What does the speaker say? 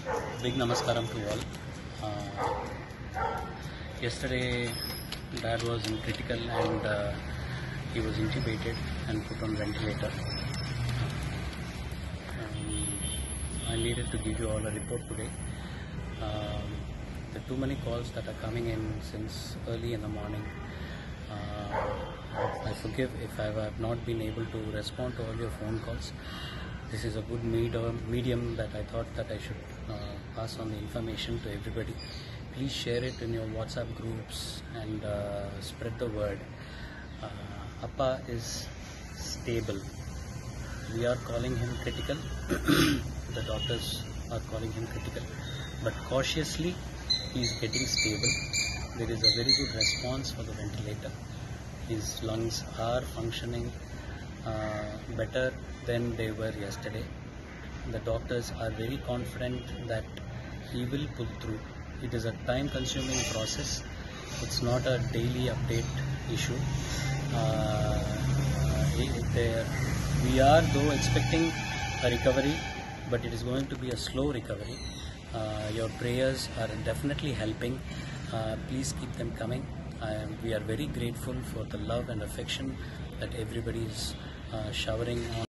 Big namaskaram to all. Yesterday, Dad was in critical and he was intubated and put on ventilator. I needed to give you all a report today. There are too many calls that are coming in since early in the morning. I forgive if I have not been able to respond to all your phone calls. This is a good medium that I thought that I should pass on the information to everybody. Please share it in your WhatsApp groups and spread the word. Appa is stable. We are calling him critical. The doctors are calling him critical, but cautiously he is getting stable. There is a very good response for the ventilator. His lungs are functioning better than they were yesterday. The doctors are very confident that he will pull through. It is a time-consuming process. It's not a daily update issue. We are though expecting a recovery, but it is going to be a slow recovery. Your prayers are definitely helping. Please keep them coming. We are very grateful for the love and affection that everybody is showering on